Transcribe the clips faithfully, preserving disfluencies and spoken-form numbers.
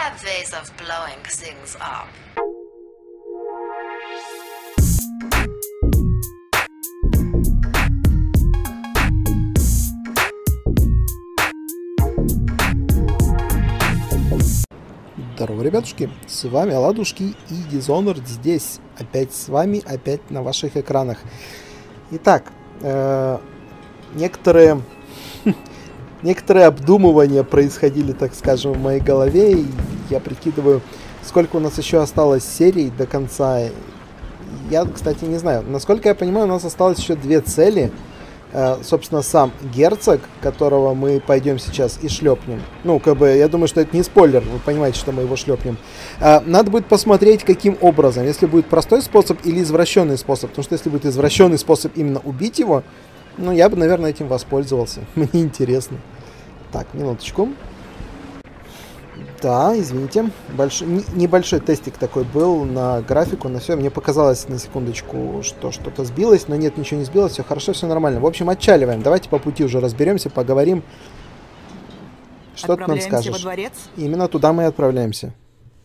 have ways of blowing things up. Здорово, ребятушки, с вами Ладушки и Dishonored здесь, опять с вами, опять на ваших экранах. Итак, э, некоторые, некоторые обдумывания происходили, так скажем, в моей голове, и я прикидываю, сколько у нас еще осталось серий до конца. Я, кстати, не знаю, насколько я понимаю, у нас осталось еще две цели. Собственно, сам герцог, которого мы пойдем сейчас и шлепнем. Ну, как бы, я думаю, что это не спойлер, вы понимаете, что мы его шлепнем. Надо будет посмотреть, каким образом. Если будет простой способ или извращенный способ. Потому что если будет извращенный способ именно убить его, ну, я бы, наверное, этим воспользовался. Мне интересно. Так, минуточку. Да, извините. Большой, не, небольшой тестик такой был на графику, на все. Мне показалось на секундочку, что что-то сбилось, но нет, ничего не сбилось, все хорошо, все нормально. В общем, отчаливаем. Давайте по пути уже разберемся, поговорим. Что ты нам скажешь? Во дворец? Именно туда мы и отправляемся.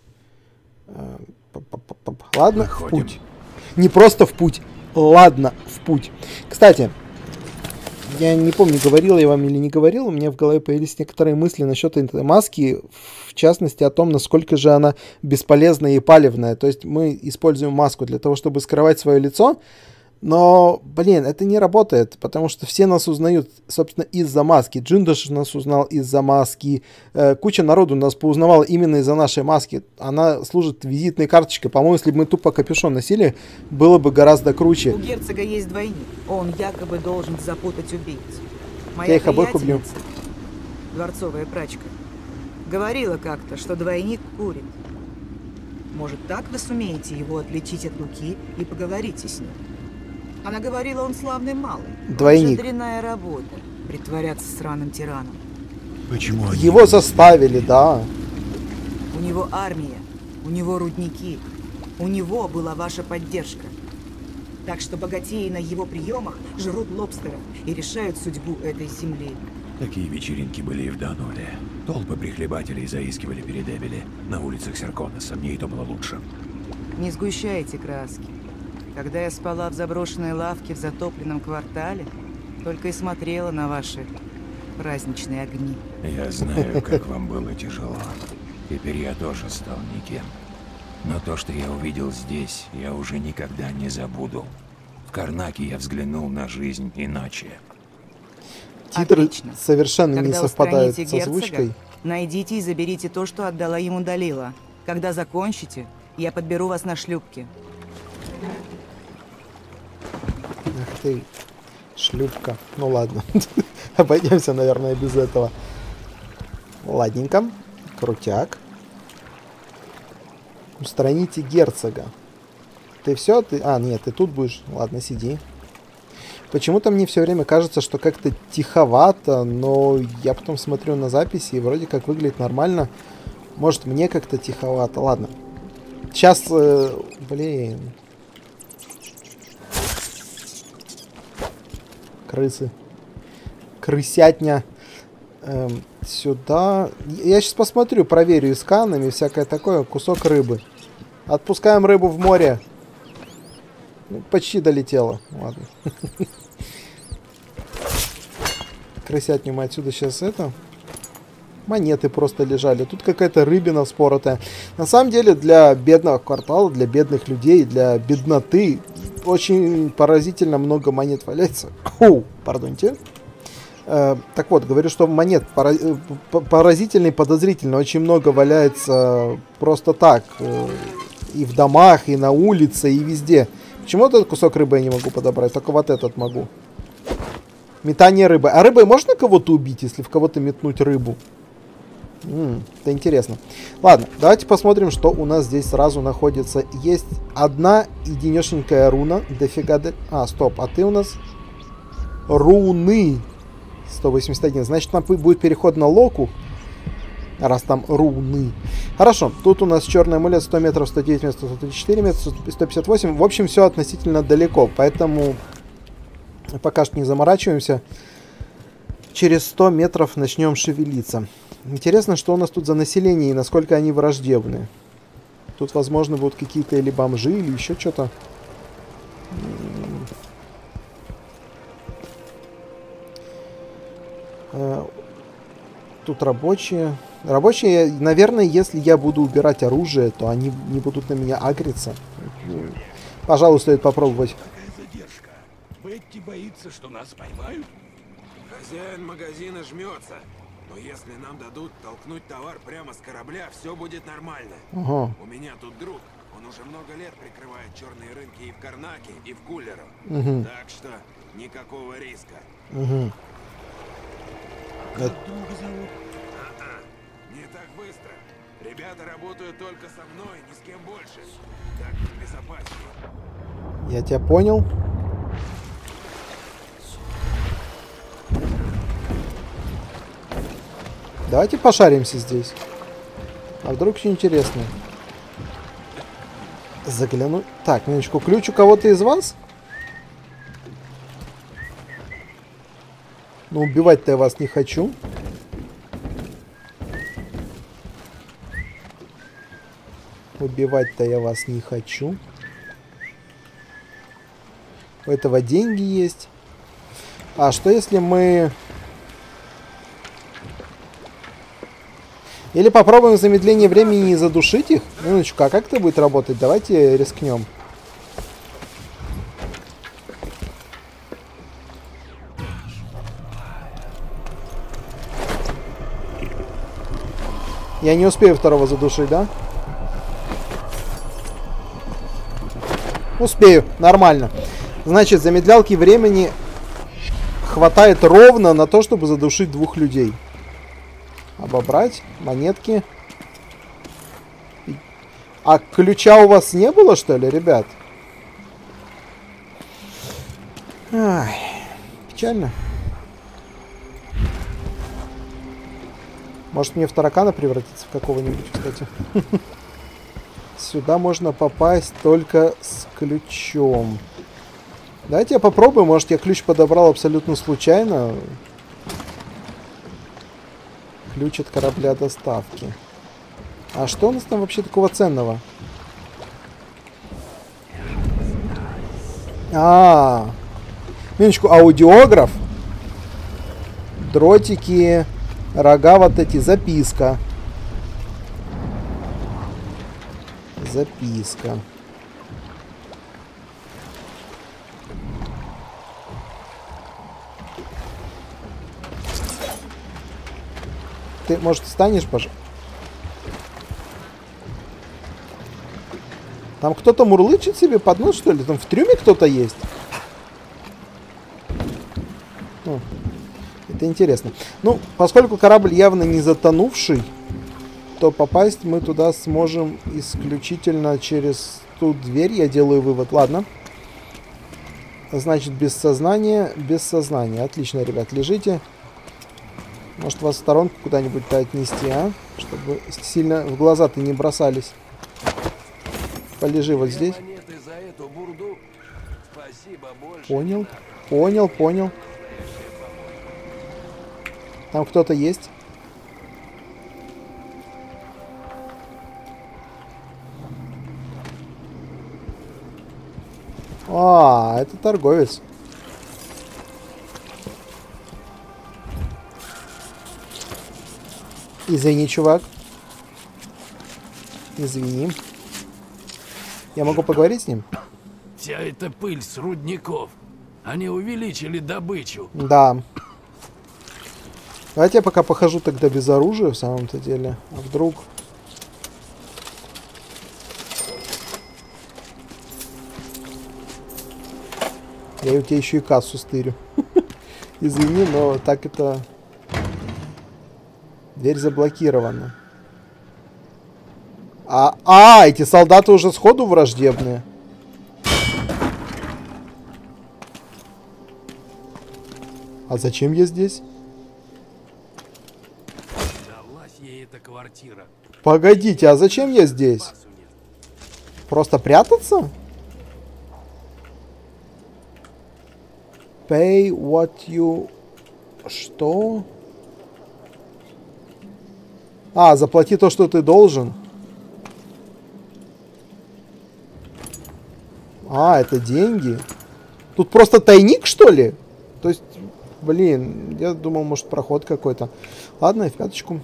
Ладно, в путь. Не просто в путь. Ладно, в путь. Кстати, я не помню, говорил я вам или не говорил, у меня в голове появились некоторые мысли насчет этой маски, в частности о том, насколько же она бесполезная и палевная. То есть мы используем маску для того, чтобы скрывать свое лицо, но, блин, это не работает, потому что все нас узнают, собственно, из-за маски. Джиндаш нас узнал из-за маски, э, куча народу нас поузнавала именно из-за нашей маски. Она служит визитной карточкой. По-моему, если бы мы тупо капюшон носили, было бы гораздо круче. У герцога есть двойник. Он якобы должен запутать убийц. Я их обоих убью. Дворцовая прачка, говорила как-то, что двойник курит. Может, так вы сумеете его отличить от Луки и поговорите с ним? Она говорила, он славный малый. Двойник. Дрянная работа. Притворяться сраным тираном. Почему они... Его заставили, да. У него армия, у него рудники, у него была ваша поддержка. Так что богатеи на его приемах жрут лобстеров и решают судьбу этой земли. Такие вечеринки были и в Даноле. Толпы прихлебателей заискивали перед Эбели. На улицах Серконеса мне и то было лучше. Не сгущайте краски. Когда я спала в заброшенной лавке в затопленном квартале, только и смотрела на ваши праздничные огни. Я знаю, как вам было тяжело. Теперь я тоже стал никем. Но то, что я увидел здесь, я уже никогда не забуду. В Карнаке я взглянул на жизнь иначе. Титры Отлично. совершенно Когда не совпадают с герцога, озвучкой. найдите и заберите то, что отдала ему Далила. Когда закончите, я подберу вас на шлюпке. Ах ты, шлюпка. Ну ладно. Обойдемся, наверное, без этого. Ладненько. Крутяк. Устраните герцога. Ты все? Ты... А, нет, ты тут будешь. Ладно, сиди. Почему-то мне все время кажется, что как-то тиховато, но я потом смотрю на записи и вроде как выглядит нормально. Может, мне как-то тиховато. Ладно. Сейчас... Э, блин... Крысы. Крысятня. Эм, сюда. Я сейчас посмотрю, проверю и сканами, всякое такое. Кусок рыбы. Отпускаем рыбу в море. Ну, почти долетела. Ладно. Крысятню мы отсюда сейчас это... Монеты просто лежали. Тут какая-то рыбина вспоротая. На самом деле, для бедного квартала, для бедных людей, для бедноты очень поразительно много монет валяется. Оу, пардоньте. Э, так вот, говорю, что монет пора... поразительно и подозрительно очень много валяется просто так. Э, и в домах, и на улице, и везде. Почему вот этот кусок рыбы я не могу подобрать? Только вот этот могу. Метание рыбы. А рыбой можно кого-то убить, если в кого-то метнуть рыбу? М-м, это интересно. Ладно, давайте посмотрим, что у нас здесь сразу находится. Есть одна единешенькая руна. Дофига де... А, стоп, а ты у нас... Руны. сто восемьдесят один. Значит, там будет переход на Локу. Раз там руны. Хорошо, тут у нас черный амулет сто метров, сто девять метров, сто тридцать четыре метра, сто пятьдесят восемь. В общем, все относительно далеко. Поэтому пока что не заморачиваемся. Через сто метров начнем шевелиться. Интересно, что у нас тут за население и насколько они враждебны. Тут, возможно, будут какие-то или бомжи, или еще что-то. Тут рабочие. Рабочие, наверное, если я буду убирать оружие, то они не будут на меня агриться. Пожалуй, стоит попробовать. Какая задержка? Бетти боится, что нас поймают? Хозяин магазина жмется. Но если нам дадут толкнуть товар прямо с корабля, все будет нормально. Ага. У меня тут друг. Он уже много лет прикрывает черные рынки и в Карнаке, и в Кулеро. Угу. Так что никакого риска. Угу. Как друга зовут? А-а, не так быстро. Ребята работают только со мной, ни с кем больше. Так безопаснее. Я тебя понял. Давайте пошаримся здесь. А вдруг все интересно? Загляну. Так, минуточку. Ключ у кого-то из вас? Ну, убивать-то я вас не хочу. Убивать-то я вас не хочу. У этого деньги есть. А что если мы... Или попробуем замедление времени и задушить их? Минуточку, а как это будет работать? Давайте рискнем. Я не успею второго задушить, да? Успею, нормально. Значит, замедлялки времени хватает ровно на то, чтобы задушить двух людей. Обобрать монетки. А ключа у вас не было, что ли, ребят? Ай, печально. Может, мне в таракана превратиться в какого-нибудь, кстати. Сюда можно попасть только с ключом. Давайте я попробую. Может, я ключ подобрал абсолютно случайно. Ключ от корабля доставки. А что у нас там вообще такого ценного? А, -а, -а. Минуточку, аудиограф. Дротики. Рога вот эти. Записка. Записка. Ты, может, встанешь, пожалуйста? Там кто-то мурлычет себе под нос, что ли? Там в трюме кто-то есть? О, это интересно. Ну, поскольку корабль явно не затонувший, то попасть мы туда сможем исключительно через ту дверь. Я делаю вывод. Ладно. Значит, без сознания, без сознания. Отлично, ребят, лежите. Может, вас в сторонку куда-нибудь-то отнести, а? Чтобы сильно в глаза-то не бросались. Полежи вот здесь. Понял, понял, понял. Там кто-то есть? А, это торговец. Извини, чувак. Извини. Я могу поговорить с ним? Вся эта пыль с рудников. Они увеличили добычу. Да. Давайте я пока похожу тогда без оружия, в самом-то деле. А вдруг... Я у тебя еще и кассу стырю. Извини, но так это... Дверь заблокирована. А, а, эти солдаты уже сходу враждебные. А зачем я здесь? Далась ей эта квартира. Погодите, а зачем я здесь? Просто прятаться? Pay what you... Что? А, заплати то, что ты должен. А, это деньги. Тут просто тайник, что ли? То есть, блин, я думал, может, проход какой-то. Ладно, и в пяточку.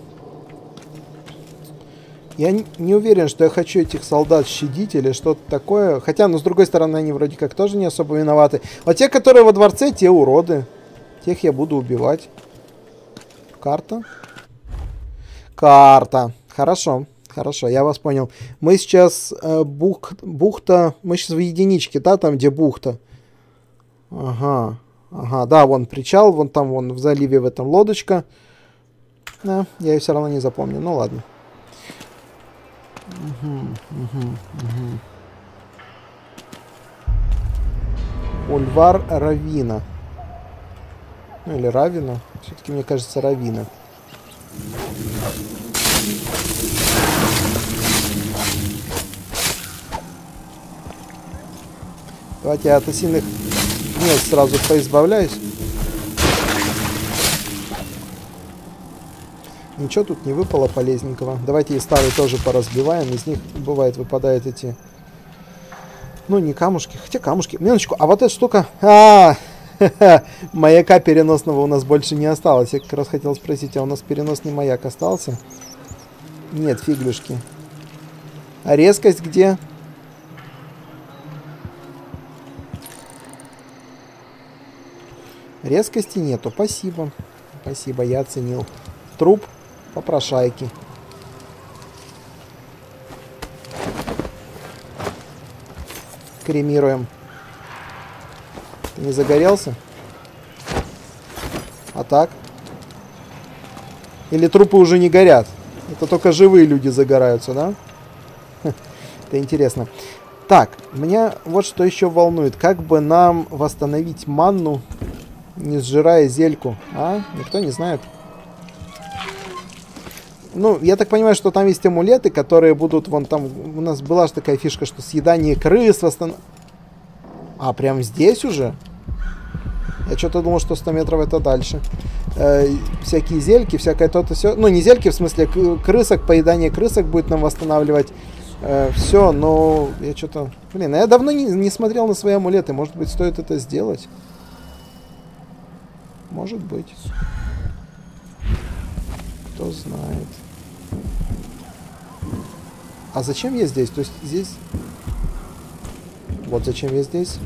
Я не уверен, что я хочу этих солдат щадить или что-то такое. Хотя, ну, с другой стороны, они вроде как тоже не особо виноваты. А те, которые во дворце, те уроды. Тех я буду убивать. Карта. Карта. Хорошо. Хорошо, я вас понял. Мы сейчас э, бух, бухта... Мы сейчас в единичке, да, там, где бухта. Ага. Ага, да, вон причал, вон там, вон в заливе в этом лодочка. Да, я ее все равно не запомню. Ну, ладно. Угу, угу, угу. Ульвар Равина. Ну, или Равина. Все-таки, мне кажется, Равина. Давайте я от осиных мест сразу поизбавляюсь. Ничего тут не выпало полезненького. Давайте и старые тоже поразбиваем. Из них, бывает, выпадают эти... Ну, не камушки. Хотя камушки. Минуточку. А вот эта штука... А, маяка переносного у нас больше не осталось. Я как раз хотел спросить, а у нас переносный маяк остался? Нет, фиглюшки. А резкость где? Резкости нету. Спасибо. Спасибо, я оценил. Труп попрошайки. Кремируем. Ты не загорелся? А так? Или трупы уже не горят? Это только живые люди загораются, да? Это интересно. Так, меня вот что еще волнует. Как бы нам восстановить манну, не сжирая зельку? А? Никто не знает. Ну, я так понимаю, что там есть амулеты, которые будут... Вон там у нас была же такая фишка, что съедание крыс восстанов... А, прям здесь уже? Я что-то думал, что сто метров это дальше. Э, всякие зельки, всякое то-то все. Ну, не зельки, в смысле крысок, поедание крысок будет нам восстанавливать. Э, все, но я что-то... Блин, я давно не, не смотрел на свои амулеты. Может быть, стоит это сделать? Может быть. Кто знает. А зачем я здесь? То есть здесь... Вот зачем я здесь.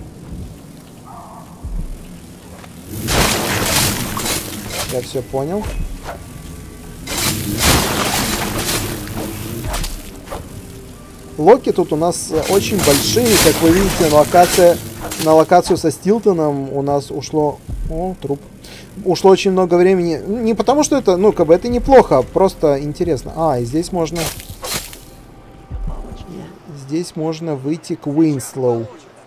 Я все понял. Локи тут у нас очень большие. Как вы видите, локация, на локацию со Стилтоном у нас ушло... О, труп. Ушло очень много времени. Не потому, что это, ну, как бы это неплохо, просто интересно. А, и здесь можно... Здесь можно выйти к Уинслоу.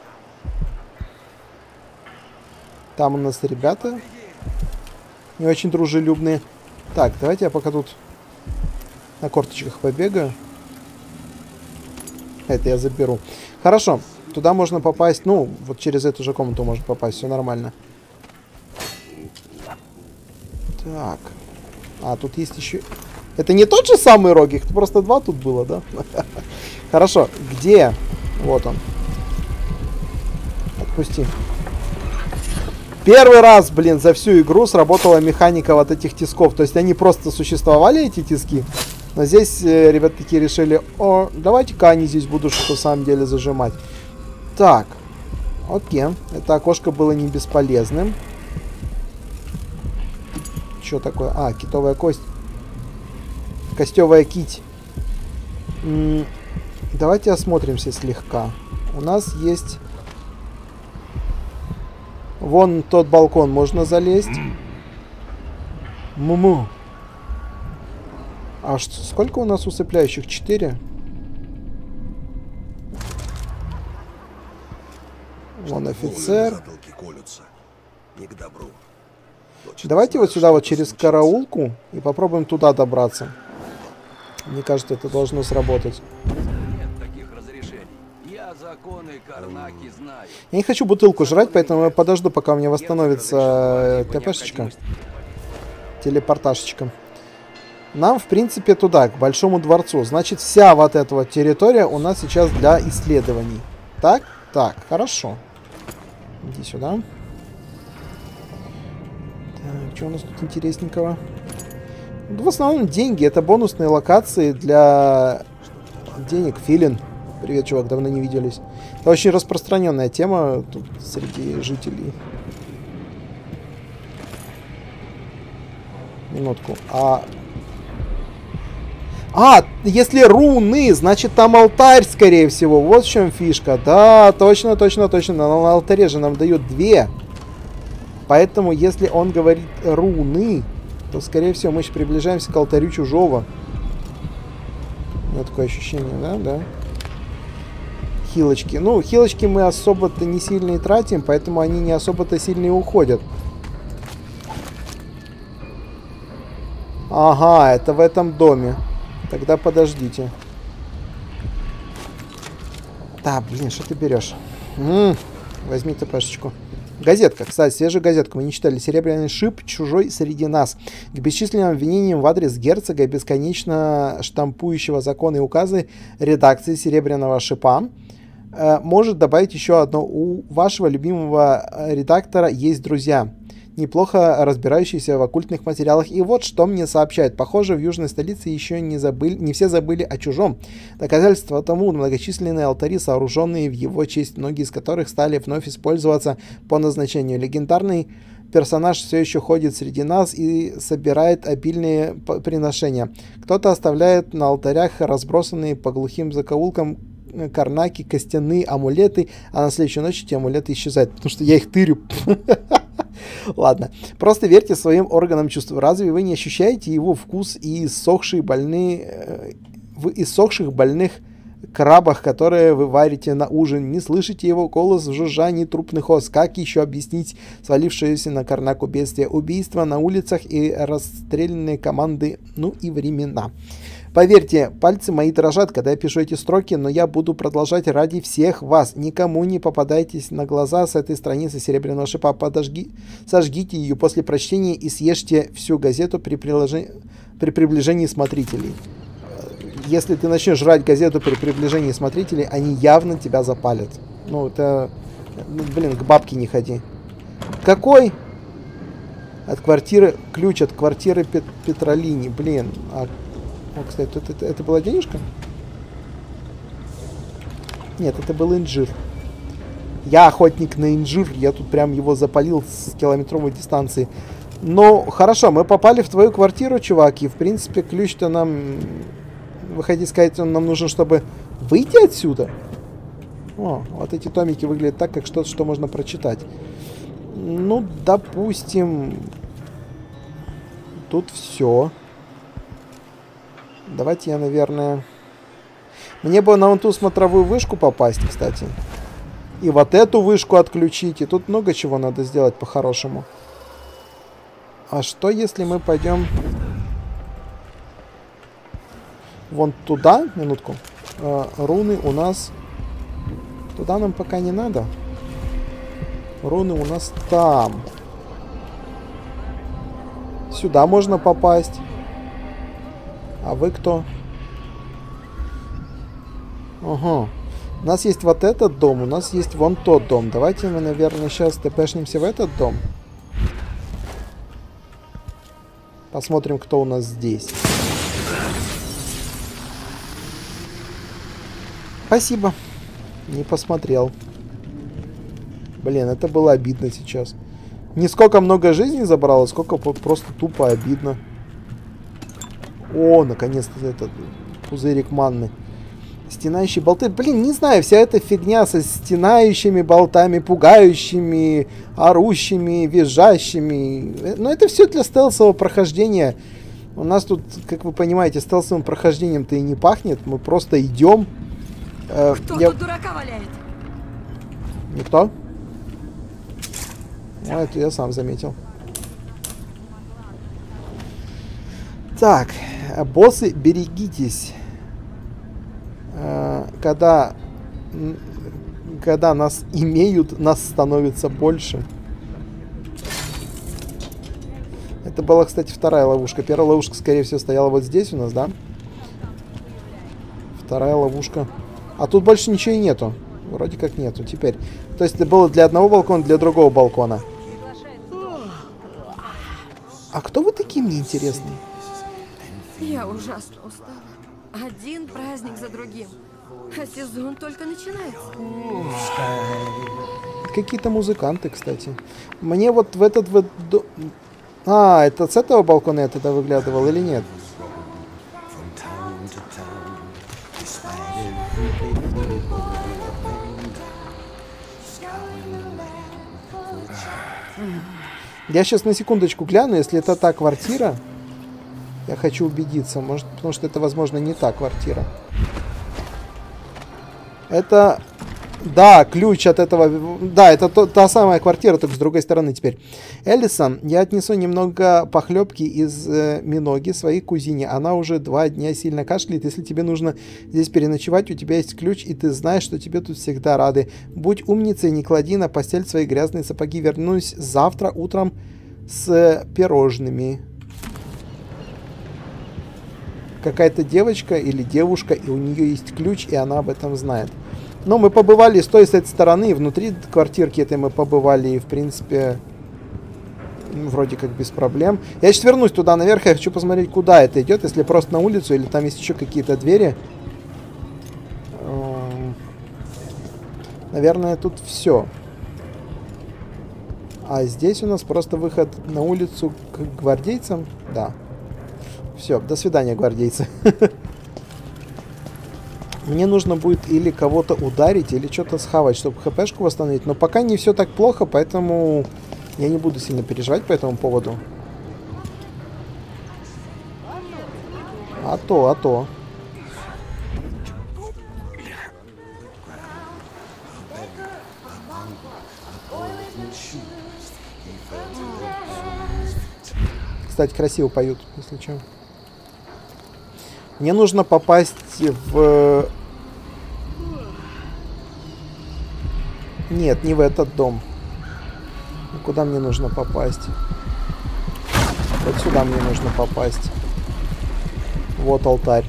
Там у нас ребята не очень дружелюбные. Так, давайте я пока тут на корточках побегаю. Это я заберу. Хорошо, туда можно попасть. Ну, вот через эту же комнату можно попасть. Все нормально. Так. А, тут есть еще... Это не тот же самый рог, их просто два тут было, да? Хорошо, где? Вот он. Отпусти. Первый раз, блин, за всю игру сработала механика вот этих тисков. То есть они просто существовали, эти тиски. Но здесь э, ребят такие решили, о, давайте-ка они здесь будут что-то в самом деле зажимать. Так. Окей. Это окошко было не бесполезным. Что такое? А, китовая кость. Костевая кить. М-м, давайте осмотримся слегка. У нас есть... Вон тот балкон можно залезть. Му-му. А что, сколько у нас усыпляющих? Четыре? Вон офицер. Давайте вот сюда вот через караулку и попробуем туда добраться. Мне кажется, это должно сработать. Я не хочу бутылку жрать, поэтому я подожду, пока у меня восстановится ТПшечка. Телепорташечка. Нам, в принципе, туда, к Большому дворцу. Значит, вся вот эта вот территория у нас сейчас для исследований. Так? Так, хорошо. Иди сюда. Так, что у нас тут интересненького? В основном деньги. Это бонусные локации для денег. Филин. Привет, чувак, давно не виделись. Это очень распространенная тема тут среди жителей. Минутку. А... А, если руны, значит там алтарь, скорее всего. Вот в чем фишка. Да, точно, точно, точно. На, на алтаре же нам дают две. Поэтому, если он говорит руны, то, скорее всего, мы сейчас приближаемся к алтарю чужого. У меня такое ощущение, да? Да. Хилочки. Ну, хилочки мы особо-то не сильно и тратим, поэтому они не особо-то сильно и уходят. Ага, это в этом доме. Тогда подождите. Да, блин, что ты берешь? М-м, возьми ТПшечку. Газетка, кстати, свежую газетку мы не читали. Серебряный шип чужой среди нас. К бесчисленным обвинениям в адрес герцога, бесконечно штампующего законы и указы редакции Серебряного шипа, э, может добавить еще одно. У вашего любимого редактора есть друзья, неплохо разбирающиеся в оккультных материалах. И вот что мне сообщают. Похоже, в южной столице еще не, забыли, не все забыли о чужом. Доказательство тому многочисленные алтари, сооруженные в его честь, многие из которых стали вновь использоваться по назначению. Легендарный персонаж все еще ходит среди нас и собирает обильные приношения. Кто-то оставляет на алтарях разбросанные по глухим закоулкам карнаки, костяные амулеты, а на следующую ночь эти амулеты исчезают, потому что я их тырю. Ладно, просто верьте своим органам чувств. Разве вы не ощущаете его вкус и иссохшие больные, в иссохших больных крабах, которые вы варите на ужин? Не слышите его голос в жужжании трупных ос? Как еще объяснить свалившееся на Карнаку бедствие? Убийства на улицах и расстрелянные команды, ну и времена. Поверьте, пальцы мои дрожат, когда я пишу эти строки, но я буду продолжать ради всех вас. Никому не попадайтесь на глаза с этой страницы Серебряного шипа. Подожги, сожгите ее после прочтения и съешьте всю газету при, приложи... при приближении смотрителей. Если ты начнешь жрать газету при приближении смотрителей, они явно тебя запалят. Ну, это... Ну, блин, к бабке не ходи. Какой? От квартиры... Ключ от квартиры Пет... Петролини. Блин, а... О, кстати, это, это, это была денежка? Нет, это был инжир. Я охотник на инжир. Я тут прям его запалил с километровой дистанции. Ну, хорошо, мы попали в твою квартиру, чувак. И, в принципе, ключ-то нам... Вы хотите сказать, он нам нужен, чтобы выйти отсюда? О, вот эти томики выглядят так, как что-то, что можно прочитать. Ну, допустим... Тут все... Давайте я, наверное... Мне бы на вон ту смотровую вышку попасть, кстати. И вот эту вышку отключить. И тут много чего надо сделать по-хорошему. А что, если мы пойдем... Вон туда? Минутку. Э, руны у нас... Туда нам пока не надо. Руны у нас там. Сюда можно попасть. А вы кто? Ага. У нас есть вот этот дом, у нас есть вон тот дом. Давайте мы, наверное, сейчас тпшнемся в этот дом. Посмотрим, кто у нас здесь. Спасибо. Не посмотрел. Блин, это было обидно сейчас. Не сколько много жизней забрало, сколько просто тупо обидно. О, наконец-то этот пузырик манны. Стенающие болты. Блин, не знаю, вся эта фигня со стенающими болтами, пугающими, орущими, визжащими. Но это все для стелсового прохождения. У нас тут, как вы понимаете, стелсовым прохождением-то и не пахнет. Мы просто идем. Э, Кто я... тут дурака валяет? Никто? А, это я сам заметил. Так, боссы, берегитесь. Когда, когда нас имеют, нас становится больше. Это была, кстати, вторая ловушка. Первая ловушка, скорее всего, стояла вот здесь у нас, да? Вторая ловушка. А тут больше ничего и нету. Вроде как нету теперь. То есть это было для одного балкона, для другого балкона. А кто вы такие, мне интересно? Я ужасно устала. Один праздник за другим. А сезон только начинается. Какие-то музыканты, кстати. Мне вот в этот вот... А, это с этого балкона я тогда выглядывал или нет? Я сейчас на секундочку гляну, если это та квартира. Я хочу убедиться, может, потому что это, возможно, не та квартира. Это... Да, ключ от этого... Да, это то, та самая квартира, только с другой стороны теперь. Элисон, я отнесу немного похлебки из э, Миноги своей кузине. Она уже два дня сильно кашляет. Если тебе нужно здесь переночевать, у тебя есть ключ, и ты знаешь, что тебе тут всегда рады. Будь умницей, не клади на постель свои грязные сапоги. Вернусь завтра утром с э, пирожными. Какая-то девочка или девушка, и у нее есть ключ, и она об этом знает. Но мы побывали с той, с этой стороны, и внутри квартирки этой мы побывали, и, в принципе, вроде как без проблем. Я сейчас вернусь туда наверх, я хочу посмотреть, куда это идет, если просто на улицу, или там есть еще какие-то двери. Наверное, тут все. А здесь у нас просто выход на улицу к гвардейцам. Да. Все, до свидания, гвардейцы. Мне нужно будет или кого-то ударить, или что-то схавать, чтобы хпшку восстановить. Но пока не все так плохо, поэтому я не буду сильно переживать по этому поводу. А то, а то. Кстати, красиво поют, если что. Мне нужно попасть в... Нет, не в этот дом. Куда мне нужно попасть? Вот сюда мне нужно попасть. Вот алтарь.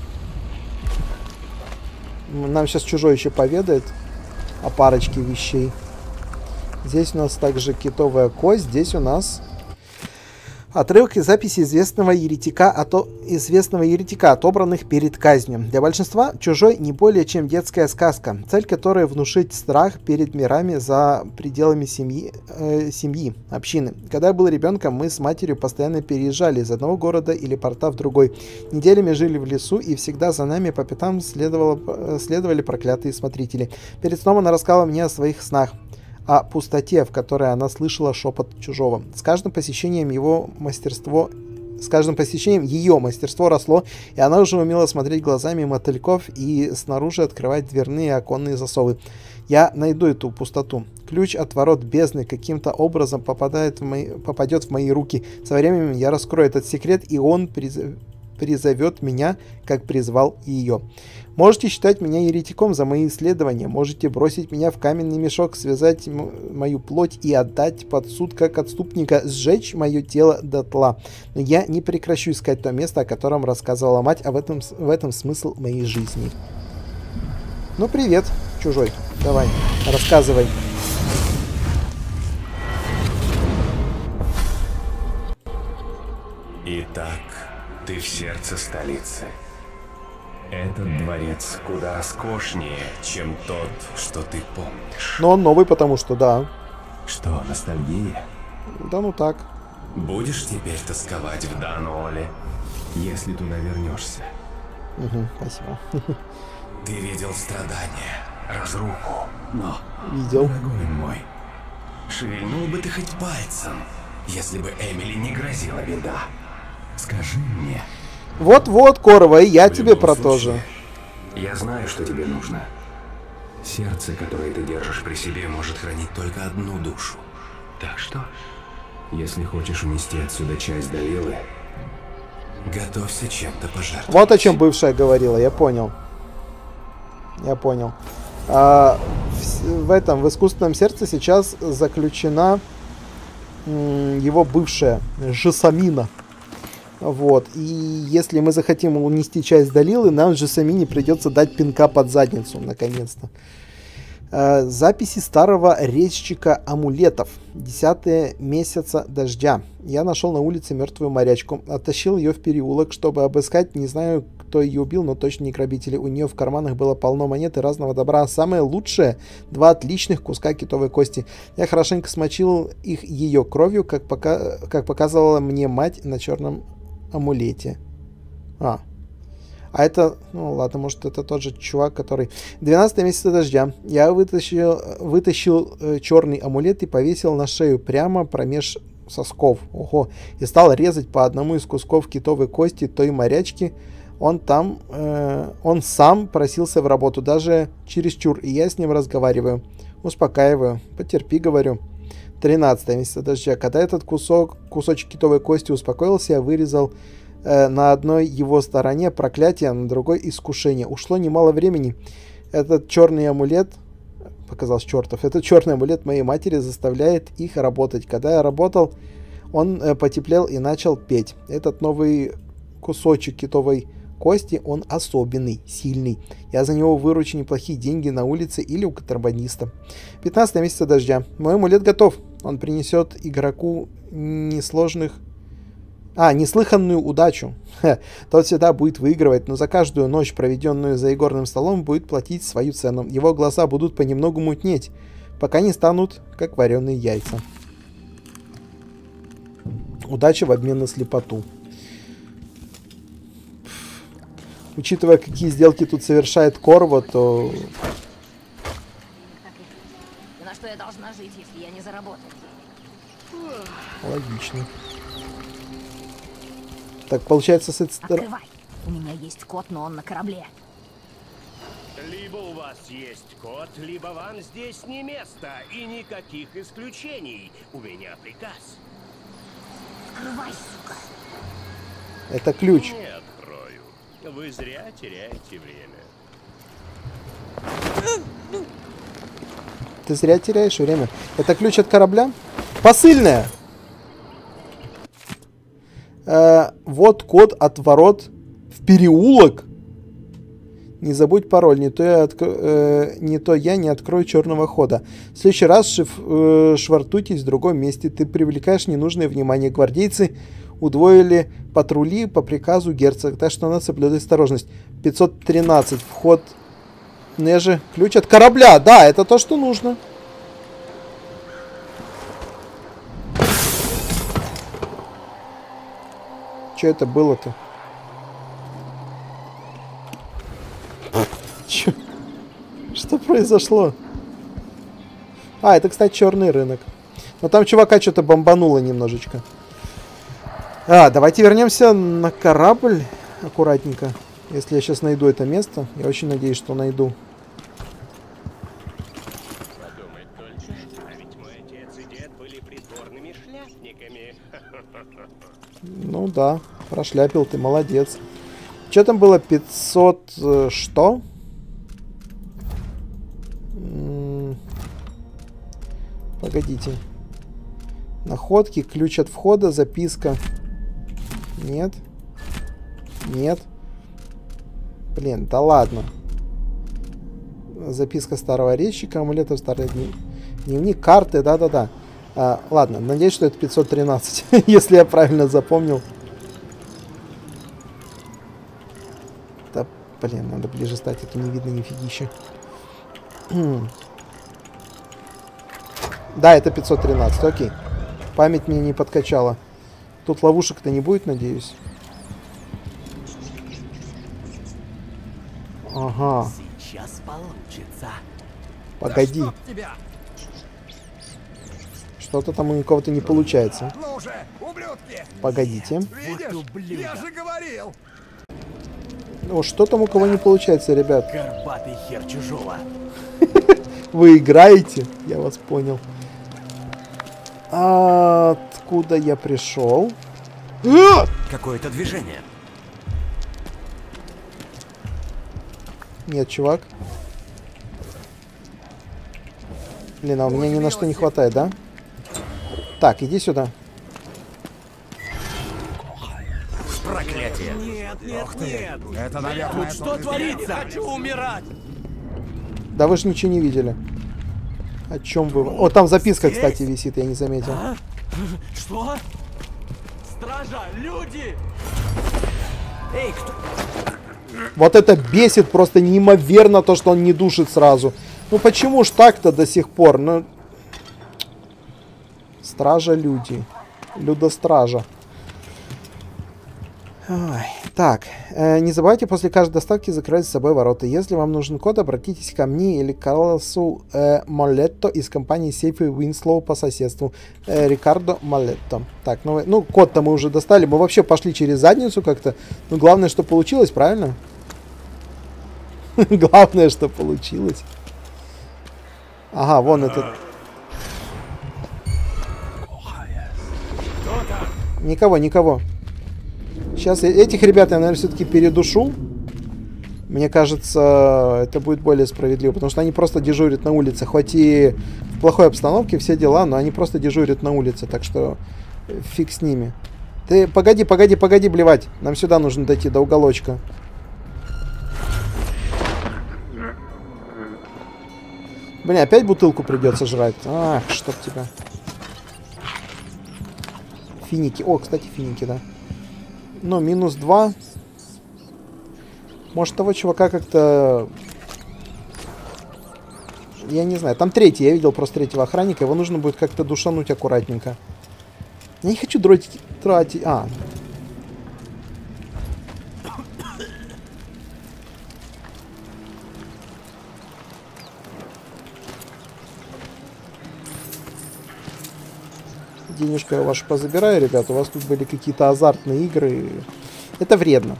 Нам сейчас чужой еще поведает о парочке вещей. Здесь у нас также китовая кость. Здесь у нас... Отрывок из записи известного еретика, ото... известного еретика, отобранных перед казнью. Для большинства «Чужой» не более чем детская сказка, цель которой внушить страх перед мирами за пределами семьи, э, семьи, общины. Когда я был ребенком, мы с матерью постоянно переезжали из одного города или порта в другой. Неделями жили в лесу, и всегда за нами по пятам следовало, следовали проклятые смотрители. Перед сном она рассказала мне о своих снах, о пустоте, в которой она слышала шепот чужого. С каждым посещением его мастерство, с каждым посещением ее мастерство росло, и она уже умела смотреть глазами мотыльков и снаружи открывать дверные и оконные засовы. Я найду эту пустоту. Ключ от ворот бездны каким-то образом попадает в мои, попадет в мои руки. Со временем я раскрою этот секрет, и он призов, призовет меня, как призвал ее. Можете считать меня еретиком за мои исследования, можете бросить меня в каменный мешок, связать мою плоть и отдать под суд как отступника, сжечь мое тело дотла. Но я не прекращу искать то место, о котором рассказывала мать, а в этом, в этом смысл моей жизни. Ну, привет, чужой. Давай, рассказывай. Итак, ты в сердце столицы. Этот дворец куда роскошнее, чем тот, что ты помнишь. Но он новый, потому что, да. Что, ностальгия? Да ну так. Будешь теперь тосковать в Даноле, если туда вернешься? Угу, спасибо. Ты видел страдания, разруху, но... Видел. Дорогой мой, шевельнул бы ты хоть пальцем, если бы Эмили не грозила беда. Скажи мне... Вот-вот, Корова, и я В тебе любом про случае, то же. Я знаю, что тебе нужно. Сердце, которое ты держишь при себе, может хранить только одну душу. Так что, если хочешь унести отсюда часть Далилы, готовься чем-то пожертвовать. Вот о чем бывшая говорила, я понял. Я понял. А, в, в этом, в искусственном сердце сейчас заключена его бывшая Жасамина. Вот. И если мы захотим унести часть Далилы, нам Жасамине придется дать пинка под задницу, наконец-то. Э, записи старого резчика амулетов. десятого месяца дождя. Я нашел на улице мертвую морячку. Оттащил ее в переулок, чтобы обыскать. Не знаю, кто ее убил, но точно не грабители. У нее в карманах было полно монет и разного добра. Самое лучшее — два отличных куска китовой кости. Я хорошенько смочил их ее кровью, как, пока, как показывала мне мать на черном амулете. А. А это... Ну ладно, может это тот же чувак, который... двенадцатого месяца дождя. Я вытащил, вытащил э, черный амулет и повесил на шею прямо промеж сосков. Ого. И стал резать по одному из кусков китовой кости той морячки. Он там... Э, он сам просился в работу. Даже чересчур. И я с ним разговариваю. Успокаиваю. Потерпи, говорю. тринадцатого месяца дождя. Когда этот кусок, кусочек китовой кости успокоился, я вырезал э, на одной его стороне проклятие, на другой искушение. Ушло немало времени. Этот черный амулет, показался чертов, этот черный амулет моей матери заставляет их работать. Когда я работал, он э, потеплел и начал петь. Этот новый кусочек китовой кости, он особенный, сильный. Я за него выручу неплохие деньги на улице или у контрабандиста. пятнадцатого месяца дождя. Мой амулет готов. Он принесет игроку несложных... А, неслыханную удачу. Ха, тот всегда будет выигрывать, но за каждую ночь, проведенную за игорным столом, будет платить свою цену. Его глаза будут понемногу мутнеть, пока не станут, как вареные яйца. Удача в обмен на слепоту. Учитывая, какие сделки тут совершает Корво, то... На что я должна жить, если я не заработаю? Логично. Так, получается, с этой стороны... Открывай. У меня есть кот, но он на корабле. Либо у вас есть кот, либо вам здесь не место. И никаких исключений. У меня приказ. Открывай, сука. Это ключ. Не открою. Вы зря теряете время. Ты зря теряешь время. Это ключ от корабля? Посыльная! Э, вот код от ворот в переулок. Не забудь пароль, не то я, откро... э, не, то я не открою черного хода. В следующий раз шиф... э, швартуйтесь в другом месте. Ты привлекаешь ненужное внимание. Гвардейцы удвоили патрули по приказу герцога, так что надо соблюдать осторожность. пятьсот тринадцать. Вход Неже. Ключ от корабля. Да, это то, что нужно. Что это было-то? Чё? Что произошло? А, это, кстати, черный рынок. Но там чувака что-то бомбануло немножечко. А, давайте вернемся на корабль аккуратненько. Если я сейчас найду это место. Я очень надеюсь, что найду. Подумать только, а ведь мой отец и дед были придворными шляпниками. Ну да, прошляпил ты, молодец. Что там было? пятьсот... Э, что? М-м- погодите. Находки, ключ от входа, записка. Нет. Нет. Блин, да ладно. Записка старого резчика, амулетов, старый дневник, дневник, карты, да-да-да. А, ладно, надеюсь, что это пятьсот тринадцать, если я правильно запомнил. Да, блин, надо ближе стать, это не видно нифигища. Да, это пятьсот тринадцать, окей. Память меня не подкачала. Тут ловушек-то не будет, надеюсь. Ага. Сейчас получится. Погоди. Да Что-то там у кого-то не получается. Ну уже, ублюдки! Погодите. Видишь? Я же говорил! Ну, что там у кого не получается, ребят? Горбатый хер чужого. Вы играете? Я вас понял. А откуда я пришел? Какое-то движение. Нет, чувак. Блин, а у меня ни на что не хватает, да? Так, иди сюда. Проклятие. Нет, нет, нет. Это, наверное, Тут что творится? Я хочу умирать. Да вы же ничего не видели. О чем вы... О, там записка, кстати, висит, я не заметил. А? Что? Стража, люди! Эй, кто? Вот это бесит просто неимоверно, то, что он не душит сразу. Ну почему ж так-то до сих пор? Ну... Стража люди. Людостража. Ой. Так, э, не забывайте после каждой доставки закрывать за собой ворота. Если вам нужен код, обратитесь ко мне или к Карлосу э, Молетто из компании Сейфы Уинслоу по соседству. Э, Рикардо Молетто. Так, ну, ну код-то мы уже достали. Мы вообще пошли через задницу как-то. Ну, главное, что получилось, правильно? Главное, что получилось. Ага, вон этот. Никого, никого. Сейчас этих ребят я, наверное, все-таки передушу. Мне кажется, это будет более справедливо, потому что они просто дежурят на улице. Хоть и в плохой обстановке все дела, но они просто дежурят на улице. Так что фиг с ними. Ты погоди, погоди, погоди блевать. Нам сюда нужно дойти, до уголочка. Блин, опять бутылку придется жрать. Ах, чтоб тебя. Финики. О, кстати, финики, да. Ну, минус два. Может, того чувака как-то... Я не знаю. Там третий. Я видел просто третьего охранника. Его нужно будет как-то душануть аккуратненько. Я не хочу дротить... тратить... А. Денежку я вашу позабираю, ребята. У вас тут были какие-то азартные игры. Это вредно.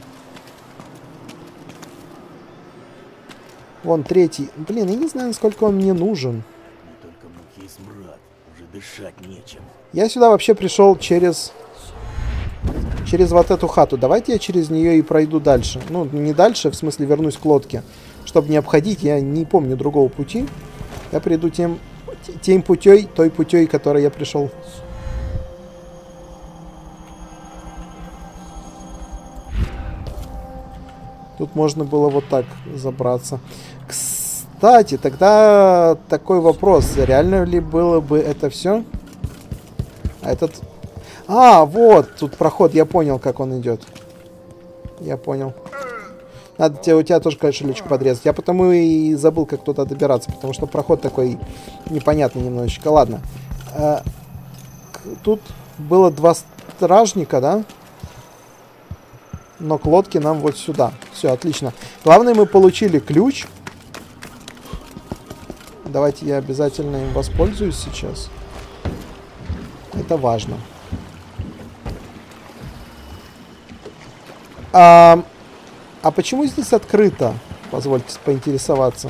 Вон третий. Блин, я не знаю, насколько он мне нужен. Только муки и смрад. Уже дышать нечем. Я сюда вообще пришел через... Через вот эту хату. Давайте я через нее и пройду дальше. Ну, не дальше, в смысле вернусь к лодке. Чтобы не обходить, я не помню другого пути. Я приду тем, тем путей, той путей, которой я пришел. Тут можно было вот так забраться. Кстати, тогда такой вопрос. Реально ли было бы это все? А этот... А, вот, тут проход. Я понял, как он идет. Я понял. Надо тебе, у тебя тоже кошелечку подрезать. Я потому и забыл, как туда добираться. Потому что проход такой непонятный немножечко. Ладно. А, тут было два стражника, да? Но к лодке нам вот сюда. Все, отлично. Главное, мы получили ключ. Давайте я обязательно им воспользуюсь сейчас. Это важно. А, а почему здесь открыто? Позвольте поинтересоваться.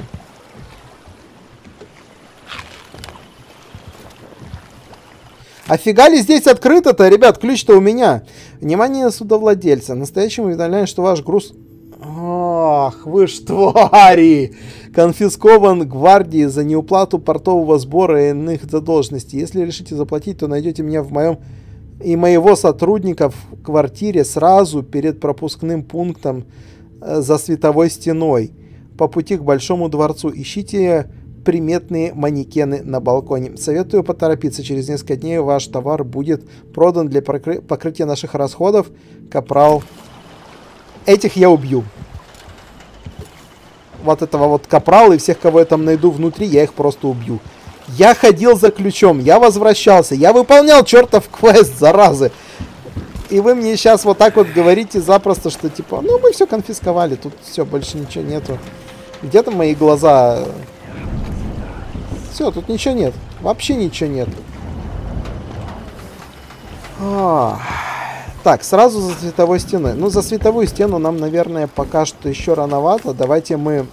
Офига ли здесь открыто-то? Ребят, ключ-то у меня. Внимание судовладельца. Настоящему уведомляю, что ваш груз... Ах, вы ж твари! Конфискован гвардией за неуплату портового сбора и иных задолженностей. Если решите заплатить, то найдете меня в моем и моего сотрудника в квартире сразу перед пропускным пунктом э, за световой стеной. По пути к Большому дворцу. Ищите приметные манекены на балконе. Советую поторопиться. Через несколько дней ваш товар будет продан для покры... покрытия наших расходов. Капрал. Этих я убью. Вот этого вот капрала и всех, кого я там найду внутри, я их просто убью. Я ходил за ключом, я возвращался, я выполнял чертов квест, заразы. И вы мне сейчас вот так вот говорите запросто, что типа, ну мы все конфисковали, тут все, больше ничего нету. Где там мои глаза? Все, тут ничего нет. Вообще ничего нет. А, так, сразу за световой стеной. Ну, за световую стену нам, наверное, пока что еще рановато. Давайте мы...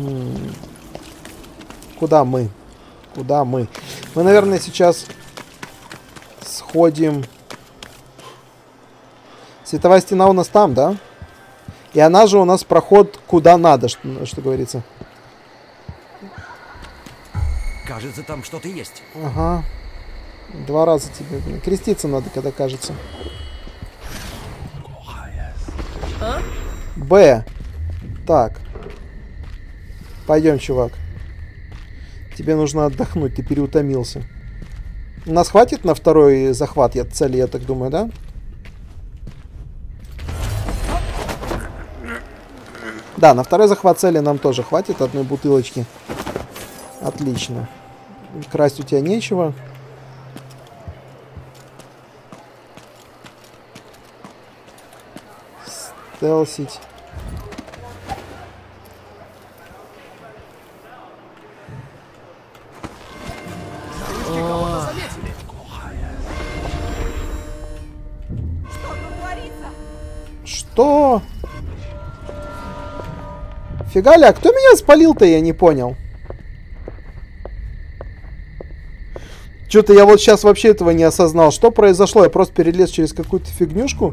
Куда мы? Куда мы? Мы, наверное, сейчас сходим... Световая стена у нас там, да? И она же у нас проход куда надо, что, что говорится. Кажется, там что-то есть. Ага. Два раза тебе, блин. Креститься надо, когда кажется. А? Б. Так. Пойдем, чувак. Тебе нужно отдохнуть, ты переутомился. Нас хватит на второй захват я, цели, я так думаю, да? Да, на второй захват цели нам тоже хватит одной бутылочки. Отлично. Красть у тебя нечего. Стелсить. Что? Фига ли, а кто меня спалил-то, я не понял. Что-то я вот сейчас вообще этого не осознал. Что произошло? Я просто перелез через какую-то фигнюшку.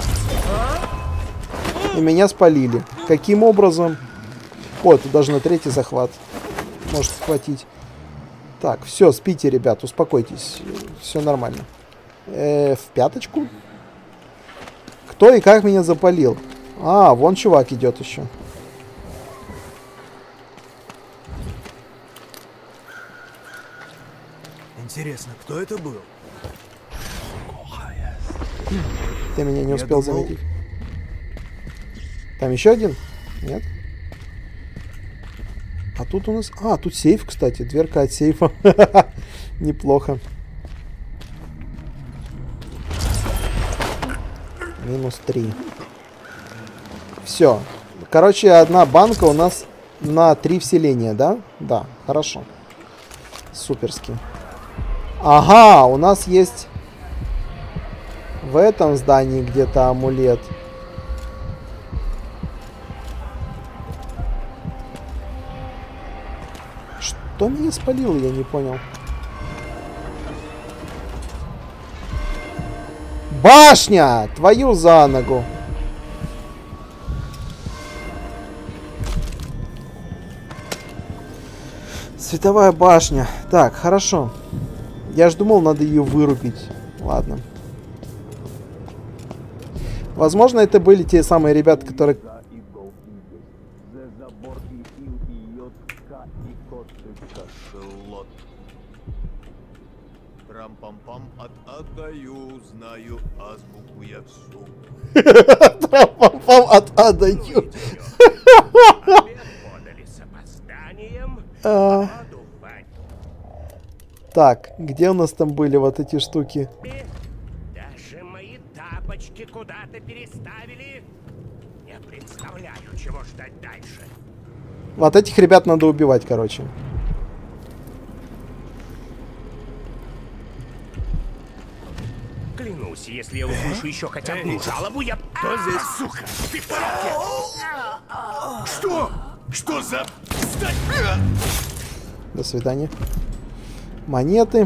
И меня спалили. Каким образом? О, тут даже на третий захват может схватить. Так, все, спите, ребят, успокойтесь. Все нормально. Э, в пяточку? Кто и как меня запалил? А, вон чувак идет еще. Интересно, кто это был? Ты меня не успел Я думал... заметить. Там еще один? Нет? А тут у нас... А, тут сейф, кстати. Дверка от сейфа. Неплохо. Минус три. Все. Короче, одна банка у нас на три вселения, да? Да, хорошо. Суперски. Ага, у нас есть в этом здании где-то амулет. Что меня спалило, я не понял. Башня! Твою за ногу! Световая башня. Так, хорошо. Я ж думал, надо ее вырубить. Ладно. Возможно, это были те самые ребята, которые... Трам-пам-пам, отдаю, знаю азбуку я всю. Трам-пам-пам, отдаю. Так, где у нас там были вот эти штуки? Даже мои тапочки куда-то переставили. Не представляю, чего ждать дальше. Вот этих ребят надо убивать, короче. Клянусь, если я услышу еще хотя бы одну жалобу, я... Кто здесь, сука? Ты в порядке? Что? Что за... До свидания. Монеты.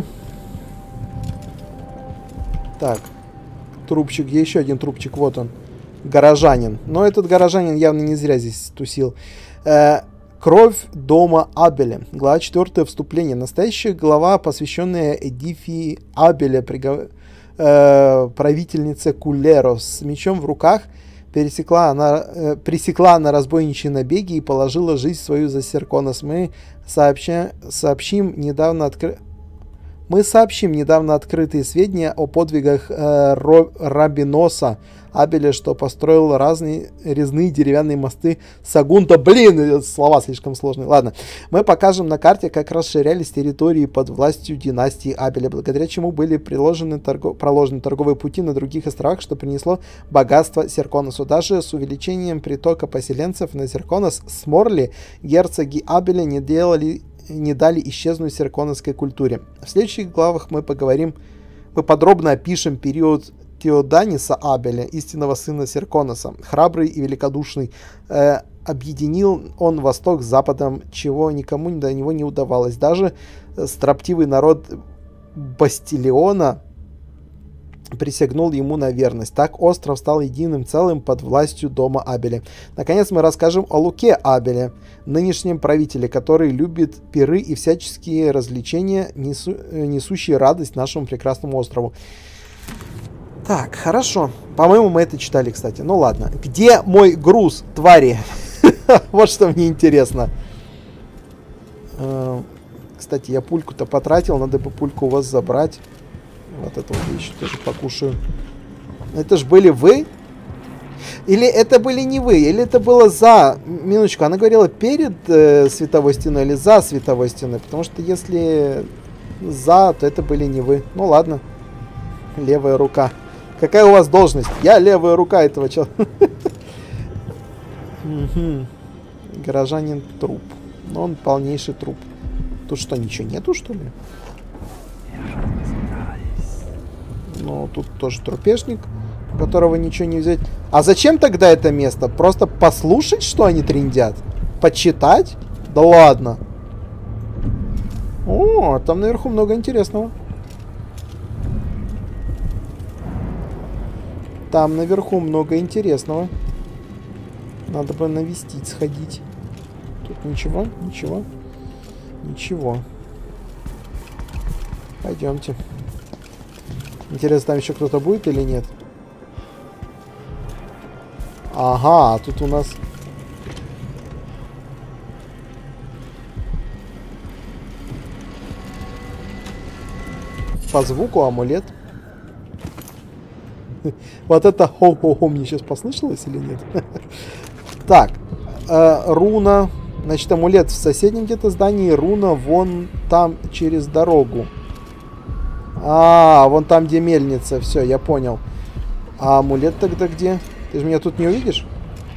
Так. Трубчик. Где еще один трубчик? Вот он. Горожанин. Но этот горожанин явно не зря здесь тусил. Э, Кровь дома Абеля. Глава четвертая. Вступление. Настоящая глава, посвященная Эдифии Абеля, пригов... э, правительнице Кулеро. С мечом в руках пересекла она, э, пресекла она разбойничьи набеги и положила жизнь свою за Серконос. Мы сообща... сообщим недавно откры... Мы сообщим недавно открытые сведения о подвигах э, Ро... Рабиноса Абеля, что построил разные резные деревянные мосты Сагунта. Блин, слова слишком сложные. Ладно, мы покажем на карте, как расширялись территории под властью династии Абеля, благодаря чему были приложены торго... проложены торговые пути на других островах, что принесло богатство Серконосу. Даже с увеличением притока поселенцев на Серконос с Морли герцоги Абеля не делали не дали исчезнуть серконосской культуре. В следующих главах мы поговорим, мы подробно опишем период Теоданиса Абеля, истинного сына Серконоса. Храбрый и великодушный, э, объединил он Восток с Западом, чего никому до него не удавалось. Даже строптивый народ Бастилиона присягнул ему на верность. Так остров стал единым целым под властью дома Абеля. Наконец мы расскажем о Луке Абеле, нынешнем правителе, который любит пиры и всяческие развлечения, несу, несущие радость нашему прекрасному острову. Так, хорошо. По-моему, мы это читали, кстати. Ну ладно. Где мой груз, твари? Вот что мне интересно. Кстати, я пульку-то потратил. Надо бы пульку у вас забрать. Вот эту вот еще тоже покушаю. Это ж были вы? Или это были не вы? Или это было за... Минуточку, она говорила перед э, световой стеной или за световой стеной? Потому что если за, то это были не вы. Ну ладно. Левая рука. Какая у вас должность? Я левая рука этого человека. Горожанин труп. Но он полнейший труп. Тут что, ничего нету, что ли? Ну, тут тоже трупешник, у которого ничего не взять. А зачем тогда это место? Просто послушать, что они трындят? Почитать? Да ладно. О, там наверху много интересного. Там наверху много интересного. Надо бы навестить, сходить. Тут ничего, ничего, ничего. Пойдемте. Интересно, там еще кто-то будет или нет? Ага, тут у нас... По звуку амулет. Вот это хо-хо-хо мне сейчас послышалось или нет? Так, руна. Значит, амулет в соседнем где-то здании. Руна вон там через дорогу. А, вон там, где мельница. Все, я понял. А амулет тогда где? Ты же меня тут не увидишь?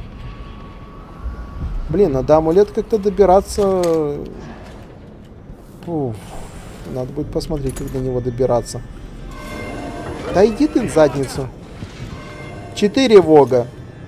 Блин, надо амулет как-то добираться. Уф, надо будет посмотреть, как до него добираться. Да иди ты в задницу. Четыре вога.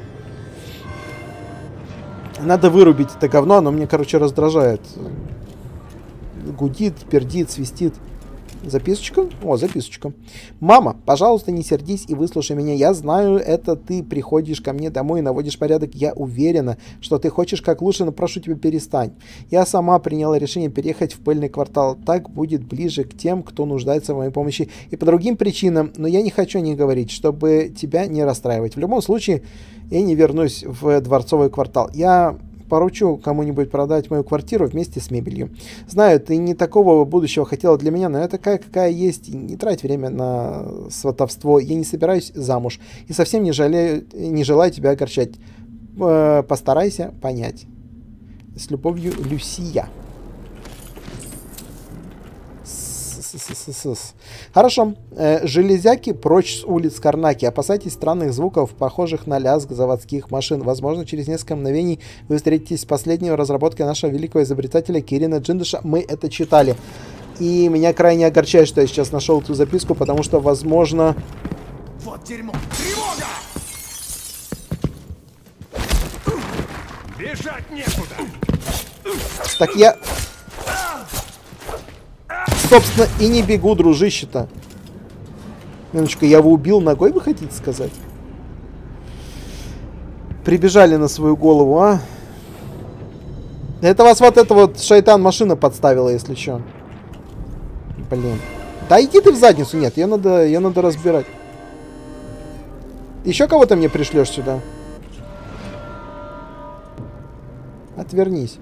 Надо вырубить это говно, оно мне, короче, раздражает. Гудит, пердит, свистит. Записочка? О, записочка. Мама, пожалуйста, не сердись и выслушай меня. Я знаю, это ты приходишь ко мне домой и наводишь порядок. Я уверена, что ты хочешь как лучше, но прошу тебя, перестань. Я сама приняла решение переехать в пыльный квартал. Так будет ближе к тем, кто нуждается в моей помощи. И по другим причинам, но я не хочу о них говорить, чтобы тебя не расстраивать. В любом случае, я не вернусь в дворцовый квартал. Я... поручу кому-нибудь продать мою квартиру вместе с мебелью. Знаю, ты не такого будущего хотела для меня, но я такая, какая есть. Не трать время на сватовство. Я не собираюсь замуж. И совсем не, жалею, не желаю тебя огорчать. Постарайся понять. С любовью, Люсия. Хорошо. Железяки прочь с улиц Карнаки. Опасайтесь странных звуков, похожих на лязг заводских машин. Возможно, через несколько мгновений вы встретитесь с последней разработкой нашего великого изобретателя Кирина Джиндыша. Мы это читали. И меня крайне огорчает, что я сейчас нашел эту записку, потому что, возможно... Вот дерьмо! Тревога! Бежать некуда! Так я... Собственно, и не бегу, дружище-то. Минуточку, я его убил ногой, вы хотите сказать? Прибежали на свою голову, а? Это вас вот эта вот шайтан-машина подставила, если что. Блин. Да иди ты в задницу. Нет, ее надо, ее надо разбирать. Еще кого-то мне пришлешь сюда? Отвернись.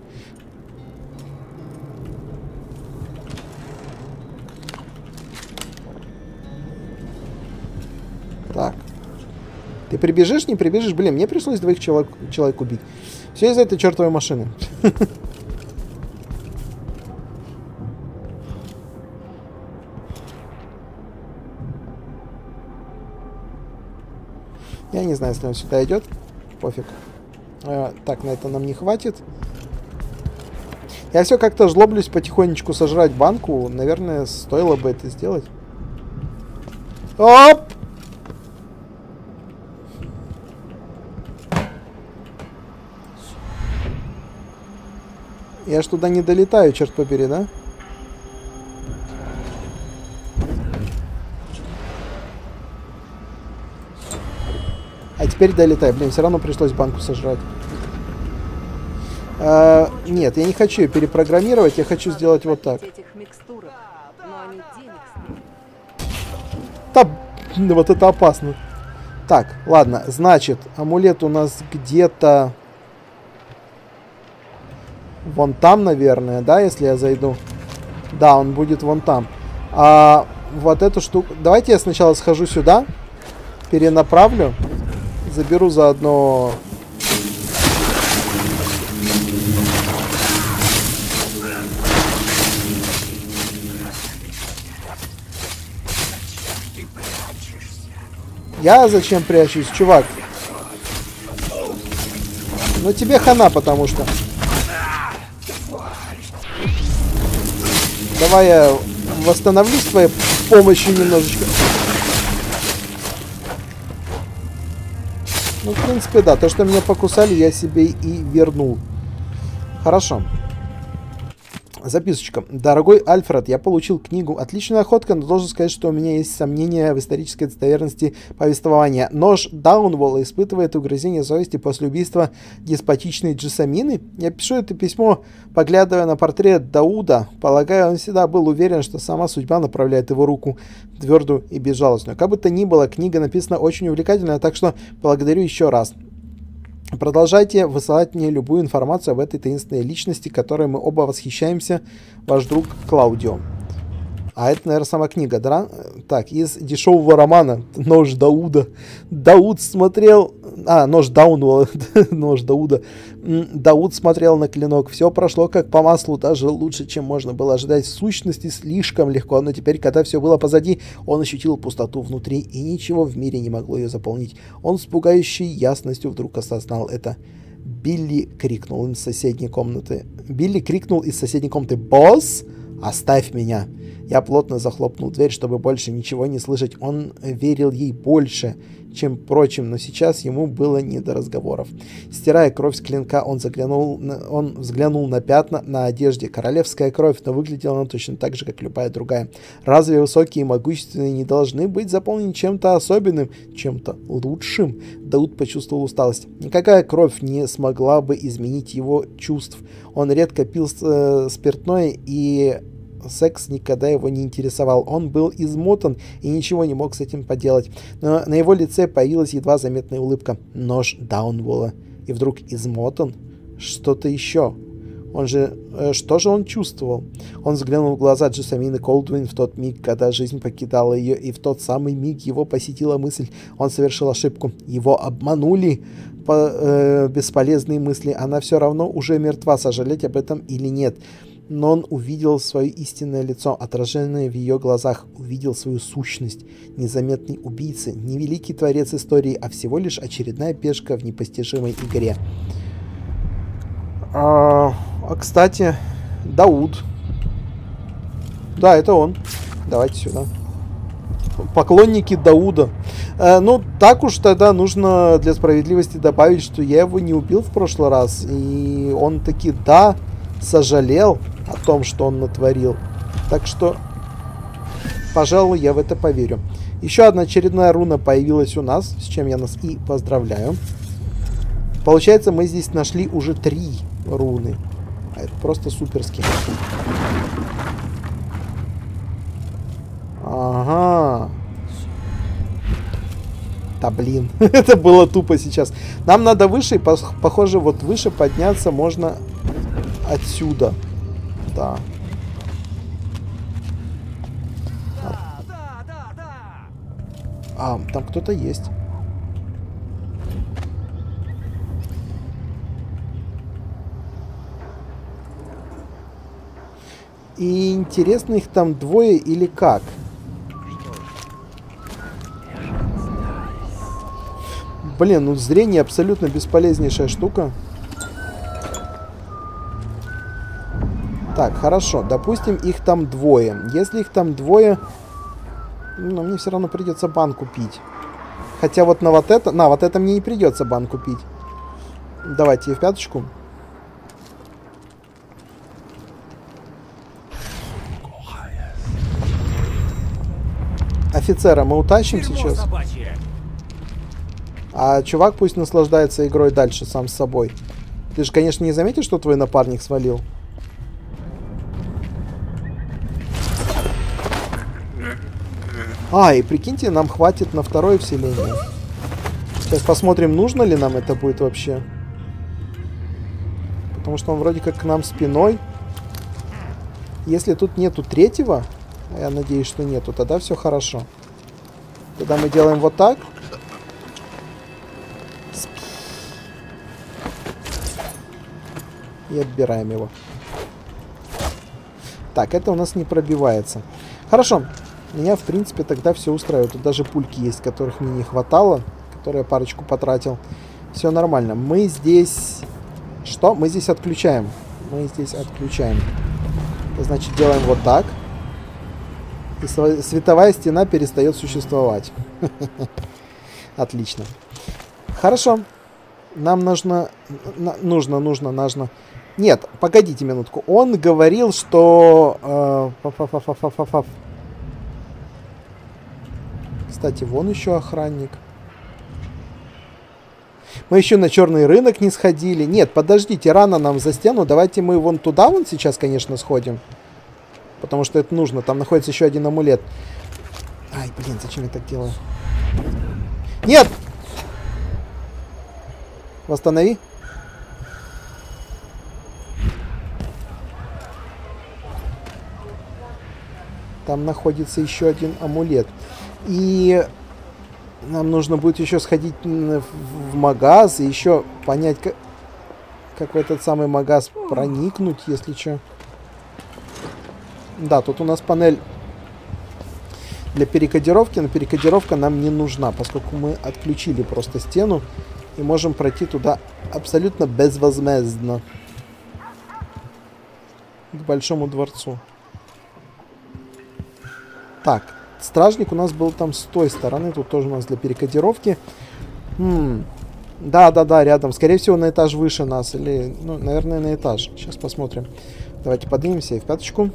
Так. Ты прибежишь, не прибежишь? Блин, мне пришлось двоих человек, человек убить. Все из-за этой чертовой машины. Я не знаю, если он сюда идет. Пофиг. А, так, на это нам не хватит. Я все как-то жлоблюсь потихонечку сожрать банку. Наверное, стоило бы это сделать. Оп! Я ж туда не долетаю, черт побери, да? теперь долетай. Блин, все равно пришлось банку сожрать. А, нет, я не хочу ее перепрограммировать, я хочу сделать вот так. Да, вот это опасно. Так, ладно, значит, амулет у нас где-то вон там, наверное, да, если я зайду. Да, он будет вон там. А вот эту штуку... Давайте я сначала схожу сюда, перенаправлю, заберу заодно... Я зачем прячусь, чувак? Ну тебе хана, потому что... Давай я восстановлюсь с твоей помощью немножечко. Ну, в принципе, да. То, что меня покусали, я себе и вернул. Хорошо. Записочка. Дорогой Альфред, я получил книгу. Отличная охотка, но должен сказать, что у меня есть сомнения в исторической достоверности повествования. Нож Даунволла испытывает угрызение совести после убийства деспотичной Джессамины. Я пишу это письмо, поглядывая на портрет Дауда. Полагаю, он всегда был уверен, что сама судьба направляет его руку твердую и безжалостную. Как бы то ни было, книга написана очень увлекательно, так что благодарю еще раз. Продолжайте высылать мне любую информацию об этой таинственной личности, которой мы оба восхищаемся. Ваш друг Клаудио. А это, наверное, сама книга, да? Так, из дешевого романа «Нож Дауда». Дауд смотрел... А, нож Даунволла. Нож Дауда. Дауд смотрел на клинок. Все прошло как по маслу, даже лучше, чем можно было ожидать. В сущности, слишком легко. Но теперь, когда все было позади, он ощутил пустоту внутри, и ничего в мире не могло ее заполнить. Он с пугающей ясностью вдруг осознал это. Билли крикнул из соседней комнаты. Билли крикнул из соседней комнаты: «Босс, оставь меня!» Я плотно захлопнул дверь, чтобы больше ничего не слышать. Он верил ей больше, чем прочим, но сейчас ему было не до разговоров. Стирая кровь с клинка, он, заглянул на, он взглянул на пятна на одежде. Королевская кровь, но выглядела она точно так же, как любая другая. Разве высокие и могущественные не должны быть заполнены чем-то особенным, чем-то лучшим? Дауд почувствовал усталость. Никакая кровь не смогла бы изменить его чувств. Он редко пил э, спиртное, и секс никогда его не интересовал. Он был измотан и ничего не мог с этим поделать. Но на его лице появилась едва заметная улыбка. Нож Даунволла. И вдруг измотан? Что-то еще. Он же... Э, что же он чувствовал? Он взглянул в глаза Джессамины Колдуин в тот миг, когда жизнь покидала ее, и в тот самый миг его посетила мысль. Он совершил ошибку. Его обманули. По, э, бесполезные мысли. Она все равно уже мертва. Сожалеть об этом или нет? Но он увидел свое истинное лицо, отраженное в ее глазах, увидел свою сущность. Незаметный убийца, не великий творец истории, а всего лишь очередная пешка в непостижимой игре. А, а кстати, Дауд. Да, это он. Давайте сюда. Поклонники Дауда. А, ну, так уж тогда нужно для справедливости добавить, что я его не убил в прошлый раз. И он таки, да, сожалел о том, что он натворил. Так что, пожалуй, я в это поверю. Еще одна очередная руна появилась у нас, с чем я нас и поздравляю. Получается, мы здесь нашли уже три руны. А это просто суперски. Ага. Да блин, это было тупо сейчас. Нам надо выше, похоже, вот выше подняться можно отсюда. Да. А, там кто-то есть. И интересно, их там двое или как? Блин, ну зрение абсолютно бесполезнейшая штука. Так, хорошо. Допустим, их там двое. Если их там двое, ну, мне все равно придется банку пить. Хотя вот на вот это... На, вот это мне не придется банку пить. Давайте в пяточку. Офицера мы утащим сейчас. А чувак пусть наслаждается игрой дальше сам с собой. Ты же, конечно, не заметишь, что твой напарник свалил? А, и прикиньте, нам хватит на второе вселение. Сейчас посмотрим, нужно ли нам это будет вообще. Потому что он вроде как к нам спиной. Если тут нету третьего, а я надеюсь, что нету, тогда все хорошо. Тогда мы делаем вот так. И отбираем его. Так, это у нас не пробивается. Хорошо. Меня, в принципе, тогда все устраивает. Тут даже пульки есть, которых мне не хватало. Которые я парочку потратил. Все нормально. Мы здесь... Что? Мы здесь отключаем. Мы здесь отключаем. Это значит, делаем вот так. И световая стена перестает существовать. Отлично. Хорошо. Нам нужно... Нужно, нужно, нужно... Нет, погодите минутку. Он говорил, что... Э, Кстати, вон еще охранник. Мы еще на черный рынок не сходили. Нет, подождите, рано нам за стену. Давайте мы вон туда вон сейчас, конечно, сходим. Потому что это нужно. Там находится еще один амулет. Ай, блин, зачем я так делаю? Нет! Восстанови. Там находится еще один амулет. И нам нужно будет еще сходить в магаз и еще понять, как, как в этот самый магаз проникнуть, если что. Да, тут у нас панель для перекодировки, но перекодировка нам не нужна, поскольку мы отключили просто стену и можем пройти туда абсолютно безвозмездно. К Большому дворцу. Так, стражник у нас был там с той стороны. Тут тоже у нас для перекодировки. Да-да-да, рядом. Скорее всего, на этаж выше нас. Или, ну, наверное, на этаж. Сейчас посмотрим. Давайте поднимемся и в пяточку.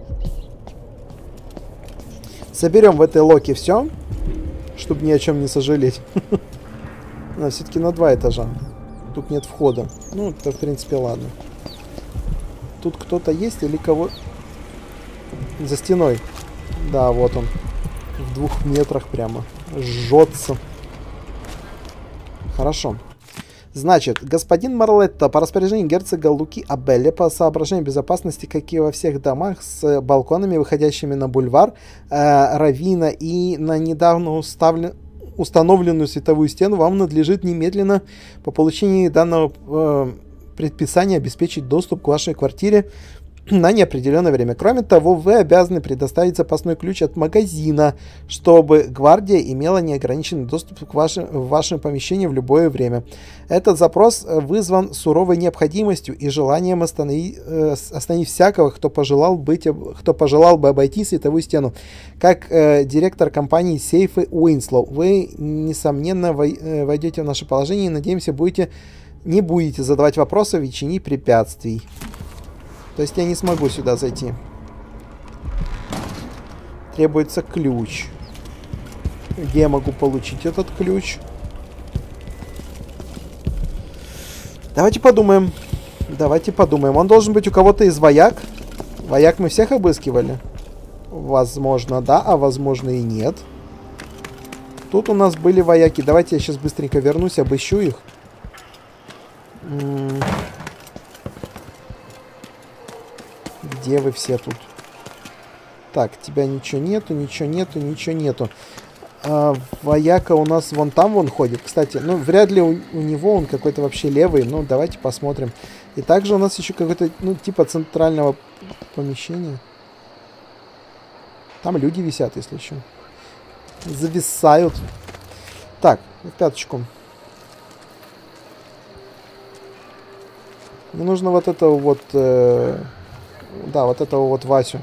Соберем в этой локе все, чтобы ни о чем не сожалеть. Но все-таки на два этажа. Тут нет входа. Ну, это, в принципе, ладно. Тут кто-то есть или кого... За стеной. Да, вот он. В двух метрах прямо. Жжется. Хорошо. Значит, господин Марлетто, по распоряжению герцога Луки Абелли, по соображениям безопасности, как и во всех домах с балконами, выходящими на бульвар э, Равина и на недавно уставлен... установленную световую стену, вам надлежит немедленно по получении данного э, предписания обеспечить доступ к вашей квартире на неопределенное время. Кроме того, вы обязаны предоставить запасной ключ от магазина, чтобы гвардия имела неограниченный доступ к вашим, в вашем помещении в любое время. Этот запрос вызван суровой необходимостью и желанием остановить, э, остановить всякого, кто пожелал, быть, кто пожелал бы обойти световую стену. Как э, директор компании Сейфы Уинслоу, вы, несомненно, войдете в наше положение и, надеемся, будете, не будете задавать вопросы в ветчине препятствий. То есть я не смогу сюда зайти. Требуется ключ. Где я могу получить этот ключ? Давайте подумаем. Давайте подумаем. Он должен быть у кого-то из вояк. Вояк мы всех обыскивали? Возможно, да, а возможно и нет. Тут у нас были вояки. Давайте я сейчас быстренько вернусь, обыщу их. М-м- Где вы все тут? Так, тебя ничего нету, ничего нету, ничего нету. А, вояка у нас вон там вон ходит. Кстати, ну, вряд ли у, у него он какой-то вообще левый. Ну, давайте посмотрим. И также у нас еще какой-то, ну, типа центрального помещения. Там люди висят, если еще. Зависают. Так, в пяточку. Мне нужно вот этого вот... Э Да, вот этого вот Васю.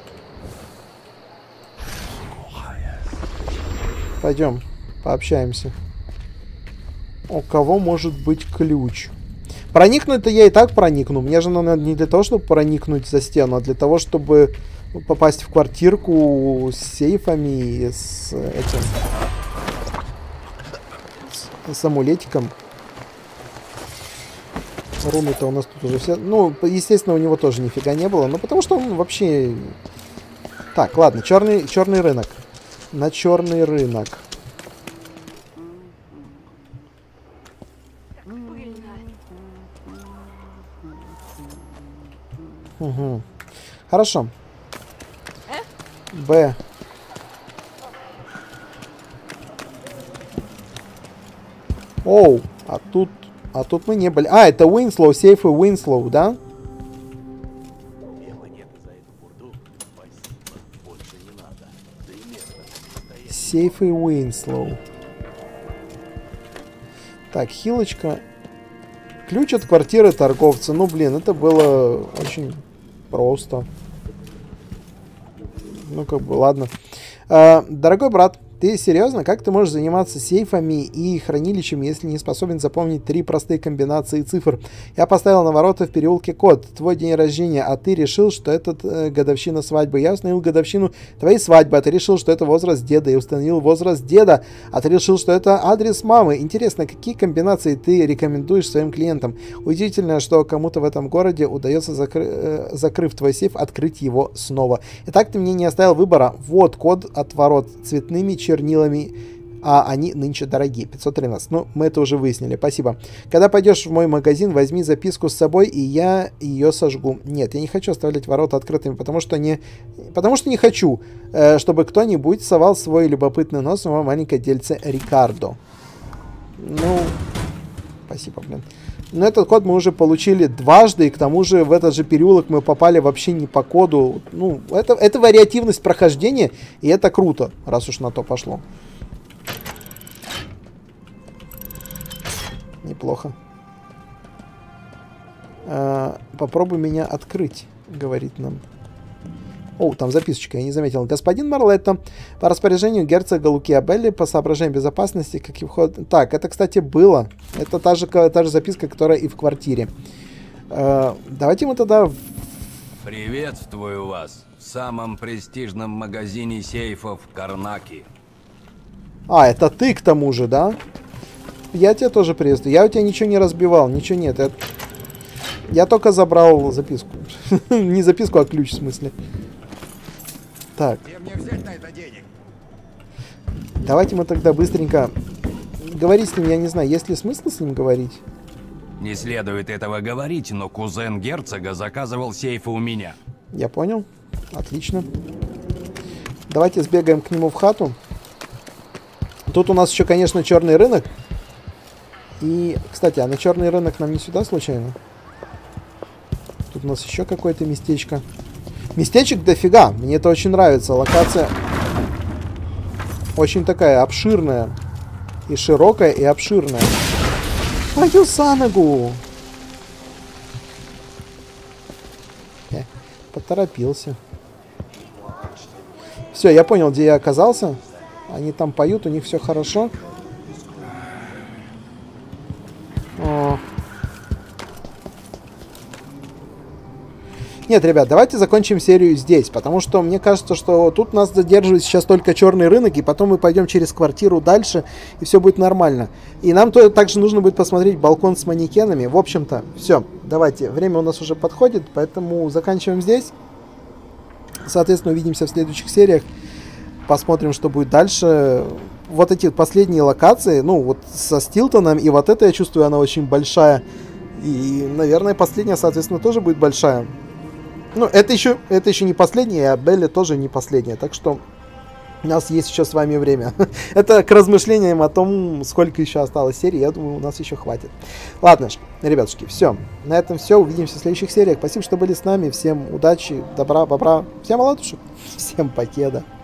Пойдем, пообщаемся. У кого может быть ключ? Проникнуть-то я и так проникну. Мне же надо не для того, чтобы проникнуть за стену, а для того, чтобы попасть в квартирку с сейфами и с этим... с амулетиком. Руны-то у нас тут уже все... Ну, естественно, у него тоже нифига не было. Ну, потому что он вообще... Так, ладно, черный, черный рынок. На черный рынок. Угу. Хорошо. Б. Оу, а тут... А тут мы не были. А, это Уинслоу, сейфы Уинслоу, да? Сейфы Уинслоу. Так, хилочка. Ключ от квартиры торговца. Ну, блин, это было очень просто. Ну, как бы, ладно. А, дорогой брат, ты серьезно? Как ты можешь заниматься сейфами и хранилищем, если не способен запомнить три простые комбинации цифр? Я поставил на ворота в переулке код. Твой день рождения, а ты решил, что это э, годовщина свадьбы. Я установил годовщину твоей свадьбы, а ты решил, что это возраст деда. Я установил возраст деда, а ты решил, что это адрес мамы. Интересно, какие комбинации ты рекомендуешь своим клиентам? Удивительно, что кому-то в этом городе удается, закры э, закрыв твой сейф, открыть его снова. Итак, ты мне не оставил выбора. Вот код от ворот цветными чернилами, а они нынче дорогие. пятьсот тринадцать. Ну, мы это уже выяснили. Спасибо. Когда пойдешь в мой магазин, возьми записку с собой, и я ее сожгу. Нет, я не хочу оставлять ворота открытыми, потому что не, потому что не хочу, э, чтобы кто-нибудь совал свой любопытный нос в мое маленькое дельце Рикардо. Ну, спасибо, блин. Но этот код мы уже получили дважды, и к тому же в этот же переулок мы попали вообще не по коду. Ну, это, это вариативность прохождения, и это круто, раз уж на то пошло. Неплохо. А, попробуй меня открыть, говорит нам. О, там записочка, я не заметил. Господин Марлетто, по распоряжению герцога Лукиабелли, по соображениям безопасности, как и вход... Так, это, кстати, было. Это та же, та же записка, которая и в квартире. Э, давайте мы тогда... Приветствую вас в самом престижном магазине сейфов Карнаки. А, это ты к тому же, да? Я тебя тоже приветствую. Я у тебя ничего не разбивал, ничего нет. Я, я только забрал записку. Не записку, а ключ, в смысле. Так. Где мне взять на это денег? Давайте мы тогда быстренько... Говорить с ним, я не знаю, есть ли смысл с ним говорить? Не следует этого говорить, но кузен герцога заказывал сейфы у меня. Я понял. Отлично. Давайте сбегаем к нему в хату. Тут у нас еще, конечно, черный рынок. И, кстати, а на черный рынок нам не сюда случайно? Тут у нас еще какое-то местечко. Местечек дофига. Мне это очень нравится. Локация очень такая обширная. И широкая, и обширная. Твою за ногу! Я поторопился. Все, я понял, где я оказался. Они там поют, у них все хорошо. О. Нет, ребят, давайте закончим серию здесь, потому что мне кажется, что тут нас задерживает сейчас только черный рынок, и потом мы пойдем через квартиру дальше, и все будет нормально. И нам то, также нужно будет посмотреть балкон с манекенами. В общем-то, все, давайте, время у нас уже подходит, поэтому заканчиваем здесь. Соответственно, увидимся в следующих сериях, посмотрим, что будет дальше. Вот эти последние локации, ну, вот со Стилтоном, и вот эта, я чувствую, она очень большая. И, наверное, последняя, соответственно, тоже будет большая. Ну, это еще, это еще не последняя, а Белли тоже не последняя. Так что у нас есть еще с вами время. Это к размышлениям о том, сколько еще осталось серий. Я думаю, у нас еще хватит. Ладно ж, ребятушки, все. На этом все. Увидимся в следующих сериях. Спасибо, что были с нами. Всем удачи, добра, бобра. Всем ладушек. Всем покеда.